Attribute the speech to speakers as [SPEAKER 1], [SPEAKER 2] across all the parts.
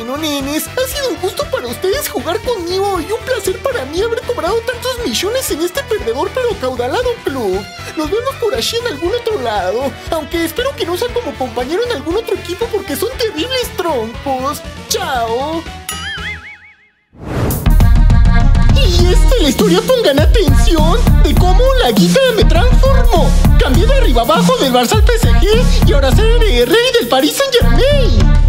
[SPEAKER 1] Bueno, nenes, ha sido un gusto para ustedes jugar conmigo y un placer para mí haber cobrado tantos millones en este perdedor pero acaudalado club. Nos vemos por allí en algún otro lado, aunque espero que no sea como compañero en algún otro equipo porque son terribles troncos. ¡Chao! Y esta es la historia, pongan atención, de cómo la guita me transformó. Cambié de arriba abajo del Barça al PSG y ahora soy el rey del Paris Saint-Germain.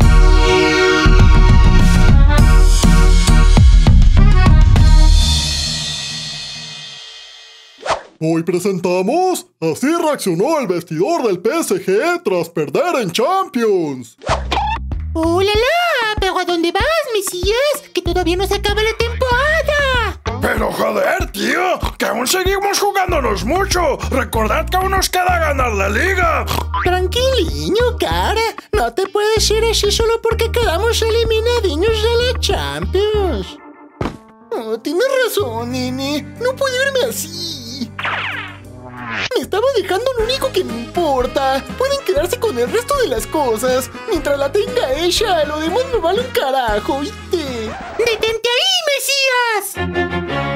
[SPEAKER 2] Hoy presentamos Así reaccionó el vestidor del PSG tras perder en Champions.
[SPEAKER 3] ¡Oh, la, la! ¿Pero a dónde vas, Mesías? ¡Que todavía no se acaba la temporada!
[SPEAKER 4] Pero joder, tío, que aún seguimos jugándonos mucho. Recordad que aún nos queda ganar la liga.
[SPEAKER 1] Tranquiliño, cara. No te puedes ir así solo porque quedamos eliminadiños de la Champions. Oh, tienes razón, nene. No puedo irme así. Me estaba dejando lo único que me importa. Pueden quedarse con el resto de las cosas. Mientras la tenga ella, lo demás me vale un carajo, ¿viste?
[SPEAKER 3] ¡Detente ahí, Mesías!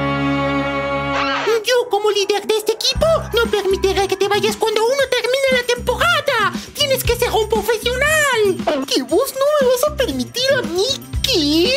[SPEAKER 3] Yo, como líder de este equipo, no permitiré que te vayas cuando uno termine la temporada. Tienes que ser un profesional.
[SPEAKER 1] ¿Que vos no me vas a permitir a mí? ¿Qué?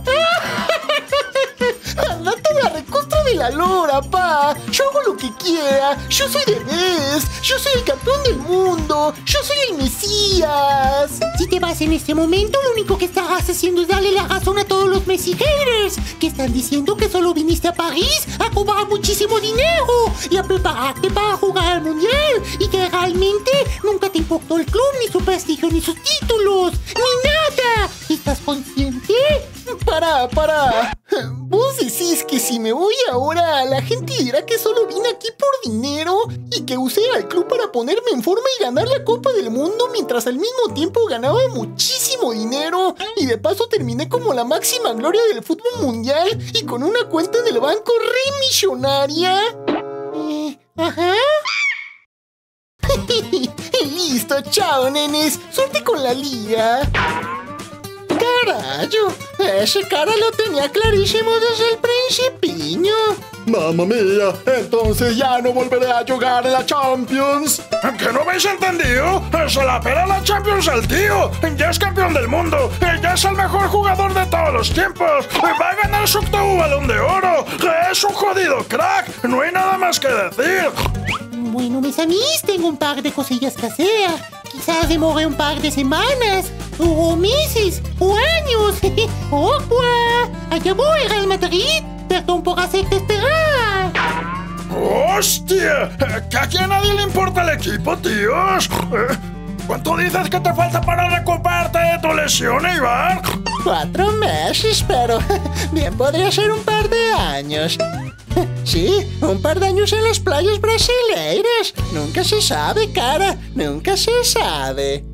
[SPEAKER 1] Andate a la recostra de la lora, pa. Yo hago lo que quiera. Yo soy The Best. Yo soy el campeón del mundo. Yo soy el Mesías.
[SPEAKER 3] Si te vas en este momento, lo único que estarás haciendo es darle la razón a todos los Messi haters, que están diciendo que solo viniste a París a cobrar muchísimo dinero y a prepararte para jugar al Mundial y que realmente nunca te importó el club, ni su prestigio, ni sus títulos, ni nada. ¿Estás consciente?
[SPEAKER 1] Para. Vos decís que si me voy ahora, la gente dirá que solo vine aquí por dinero y que usé al club para ponerme en forma y ganar la Copa del Mundo mientras al mismo tiempo ganaba muchísimo dinero y de paso terminé como la máxima gloria del fútbol mundial y con una cuenta en el banco re millonaria. Ajá. Listo, chao, nenes. Suerte con la liga. Carayo, ese cara lo tenía clarísimo desde el principiño.
[SPEAKER 2] Mamma mía, entonces ya no volveré a jugar en la Champions.
[SPEAKER 4] ¿Que no habéis entendido? Se la pela la Champions al tío. Ya es campeón del mundo. Ya es el mejor jugador de todos los tiempos. Va a ganar su octavo Balón de Oro. Es un jodido crack. No hay nada más que decir.
[SPEAKER 3] Bueno, mis amigos, tengo un par de cosillas que hacer. Quizás demore un par de semanas, o meses, o años. ¡Oh, pues! ¡Allá voy, Real Madrid! ¡Perdón por hacerte esperar!
[SPEAKER 4] ¡Hostia! ¿Que aquí a nadie le importa el equipo, tíos? ¿Cuánto dices que te falta para recuperarte de tu lesión, Iván?
[SPEAKER 1] 4 meses, pero bien podría ser un par de años. Sí, un par de años en las playas brasileiras. Nunca se sabe, cara. Nunca se sabe.